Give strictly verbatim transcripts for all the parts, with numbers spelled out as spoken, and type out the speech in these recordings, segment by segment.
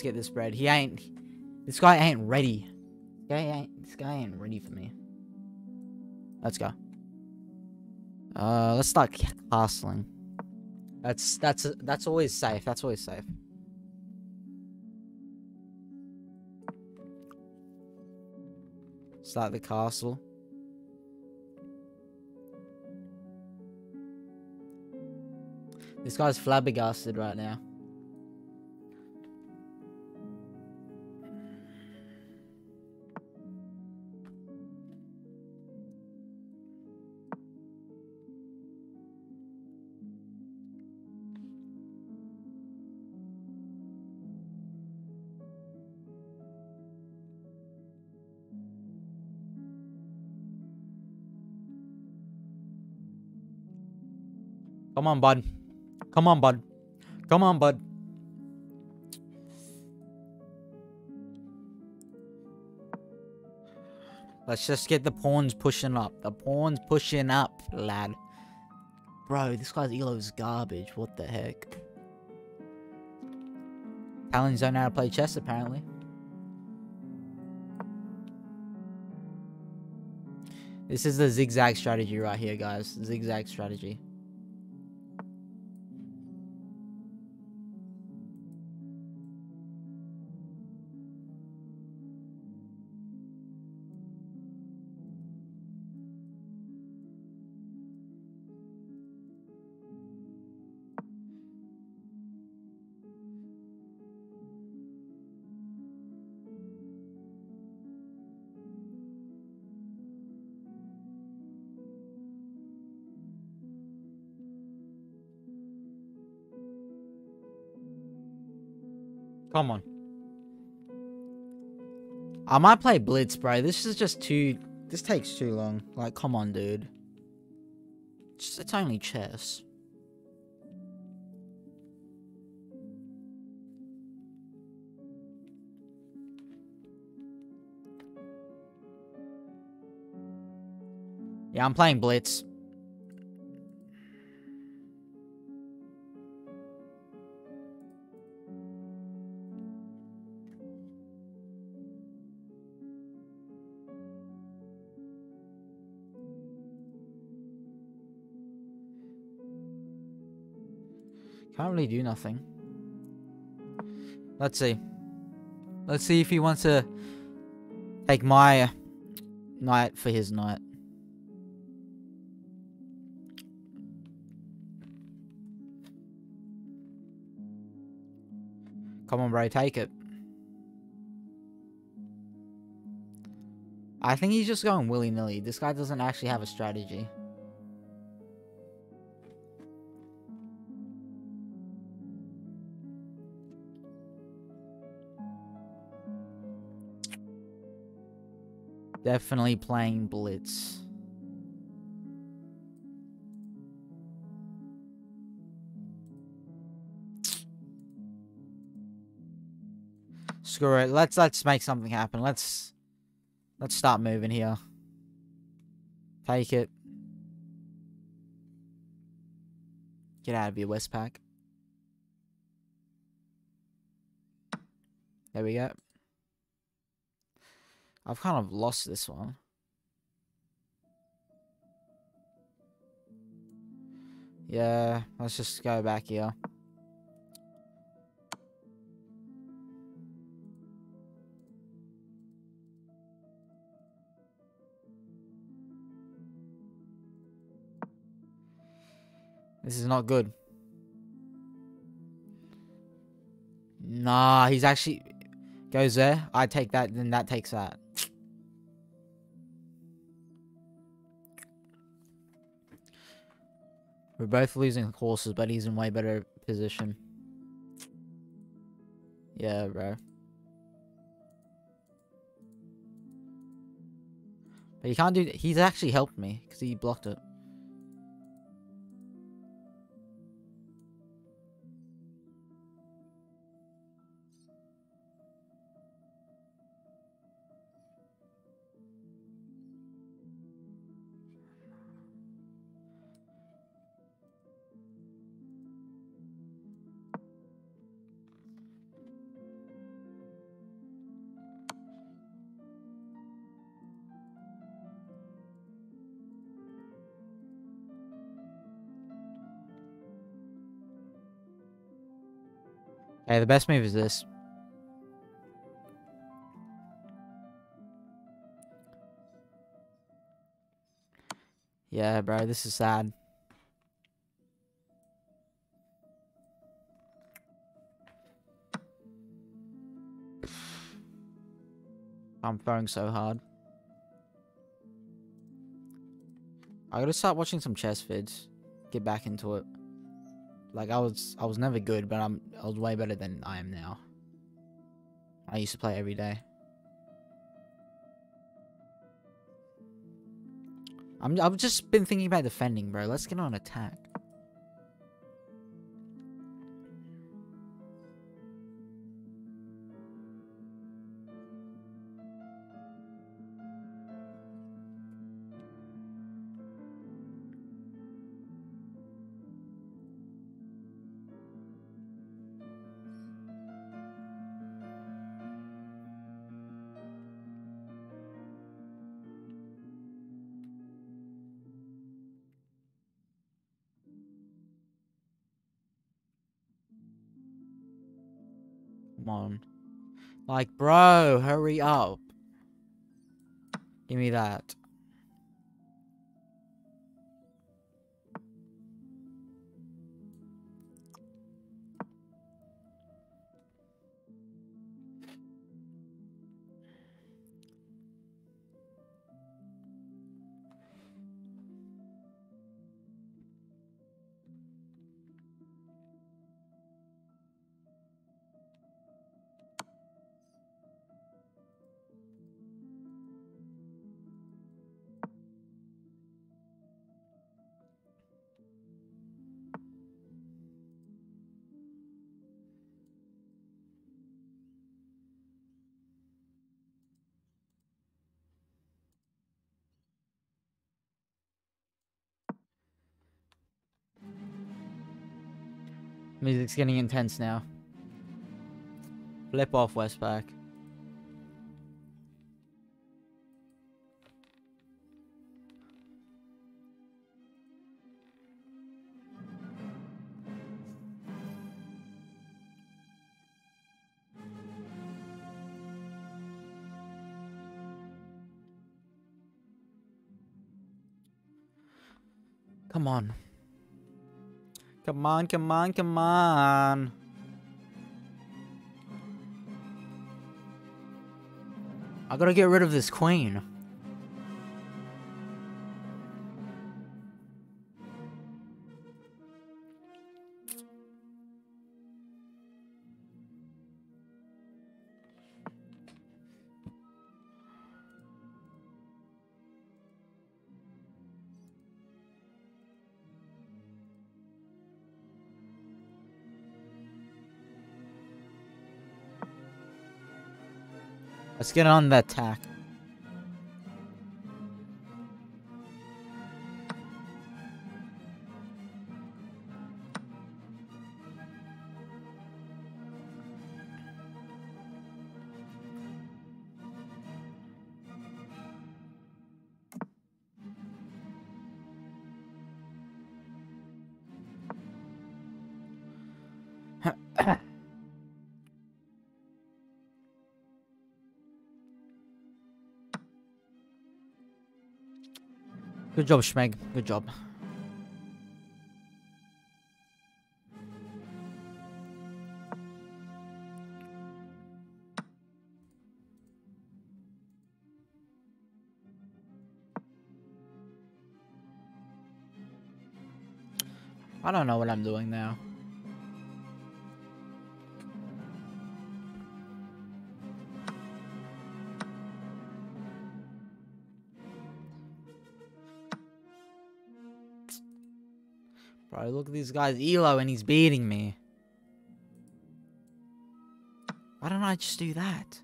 get this bread. He ain't... This guy ain't ready. This guy ain't, this guy ain't ready for me. Let's go. Uh, let's start castling. That's, that's, that's always safe. That's always safe. Start the castle. This guy's flabbergasted right now. Come on, bud. Come on, bud. Come on, bud. Let's just get the pawns pushing up. The pawns pushing up, lad. Bro, this guy's elo is garbage. What the heck? Talons don't know how to play chess, apparently. This is the zigzag strategy right here, guys. Zigzag strategy. Come on. I might play Blitz, bro. This is just too... This takes too long. Like, come on, dude. It's, it's only chess. Yeah, I'm playing Blitz. Can't really do nothing. Let's see. Let's see if he wants to take my knight for his knight. Come on, bro, take it. I think he's just going willy-nilly. This guy doesn't actually have a strategy. Definitely playing Blitz. Screw it. Let's let's make something happen. Let's let's start moving here. Take it. Get out of here, Westpac. There we go. I've kind of lost this one. Yeah, let's just go back here. This is not good. Nah, he's actually... Goes there. I take that, then that takes that. We're both losing horses, but he's in way better position. Yeah, bro. But he can't do... He's actually helped me, because he blocked it. Okay, the best move is this. Yeah, bro, this is sad. I'm throwing so hard. I gotta start watching some chess vids. Get back into it. Like I was, I was never good, but I'm, I was way better than I am now. I used to play every day. I'm, I've just been thinking about defending, bro. Let's get on attack. Come on. Like, bro, hurry up. Give me that. Music's getting intense now. Flip off, Westpac. Come on. Come on, come on, come on. I gotta get rid of this queen. Let's get on the attack. Good job, Schmeg. Good job. I don't know what I'm doing now. Bro, look at these guys. Elo and he's beating me. Why don't I just do that?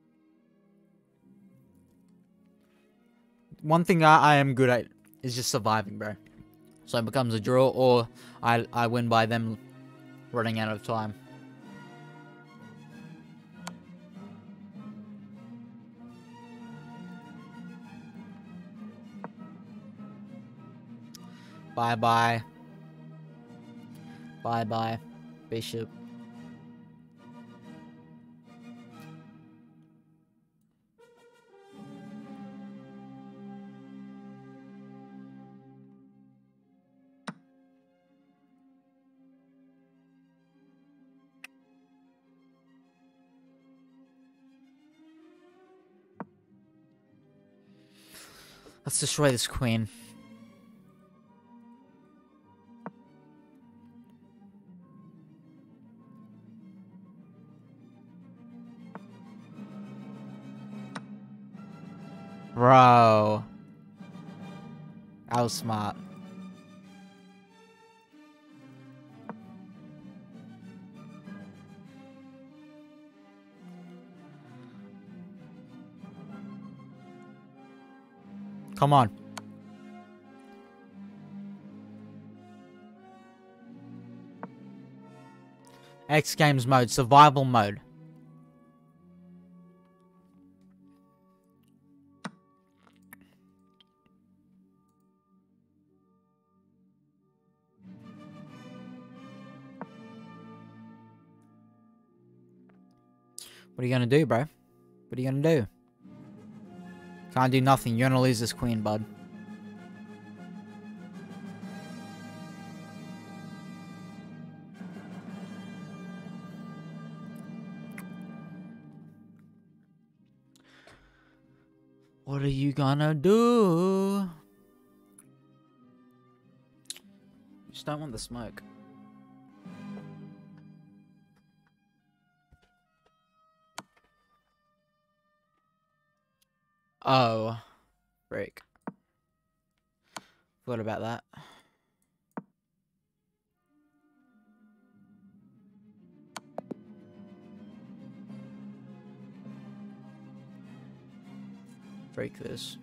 One thing I, I am good at is just surviving, bro. So it becomes a draw or I, I win by them running out of time. Bye-bye. Bye-bye, Bishop. Let's destroy this queen. Bro. That was smart. Come on. X Games mode, survival mode. What are you gonna do, bro? What are you gonna do? Can't do nothing. You're gonna lose this queen, bud. What are you gonna do? Just don't want the smoke. Oh, break. What about that? Break this.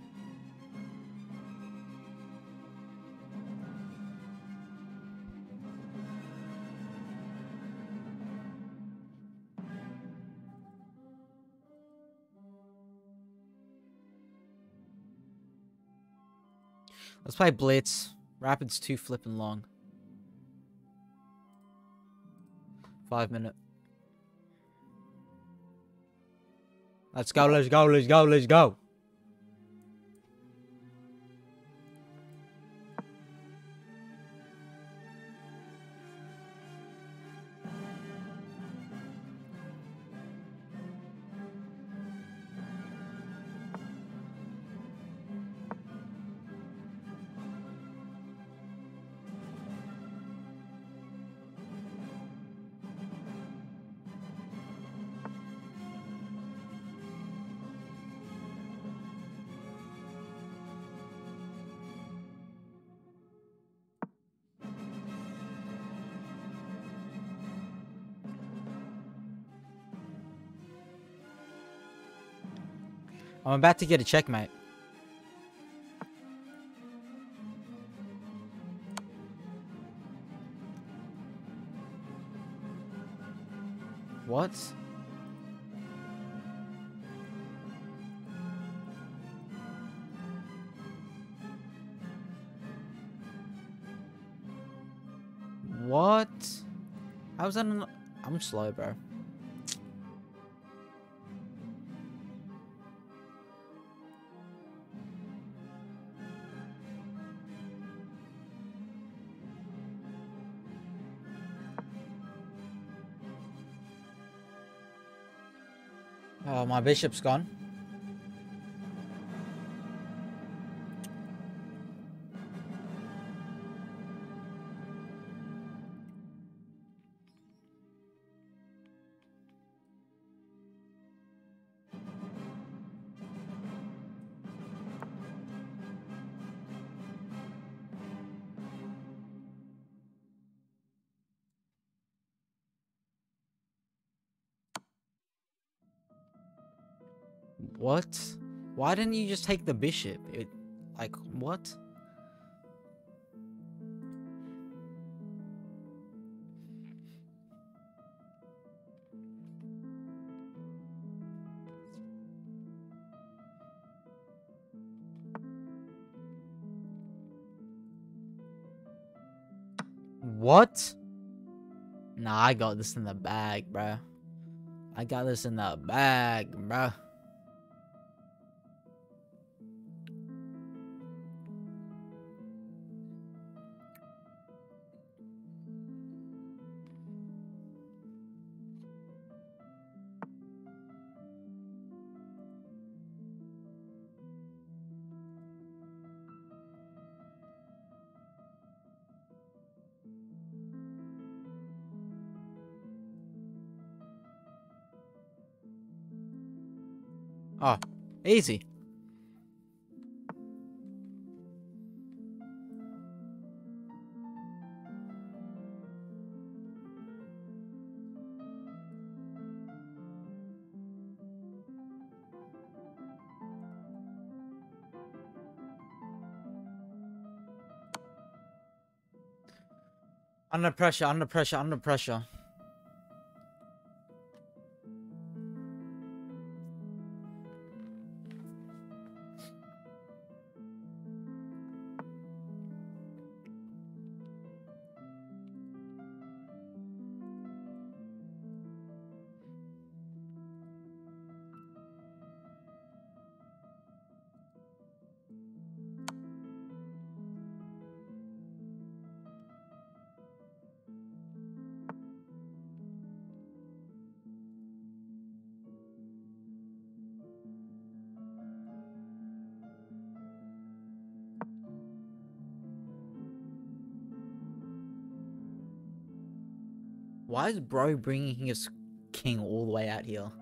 Let's play Blitz. Rapid's too flippin' long. Five minute. Let's go, let's go, let's go, let's go. I'm about to get a checkmate. What? What? How's that? An I'm slow, bro. Oh, my bishop's gone. What? Why didn't you just take the bishop? It, like, what? What? Nah, I got this in the bag, bro. I got this in the bag, bro. Oh, easy. Under pressure, under pressure, under pressure. Why is bro bringing his king all the way out here?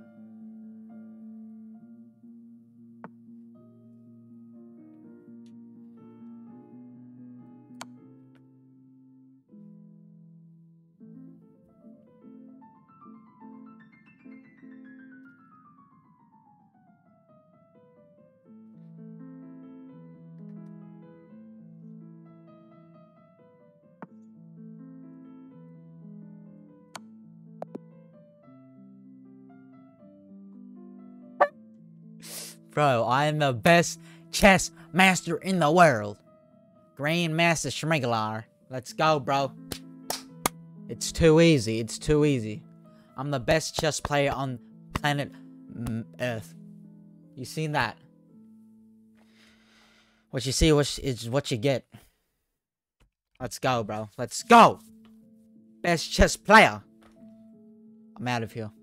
Bro, I am the best chess master in the world. Grandmaster Schmiglar. Let's go, bro. It's too easy. It's too easy. I'm the best chess player on planet Earth. You seen that? What you see is what you get. Let's go, bro. Let's go. Best chess player. I'm out of here.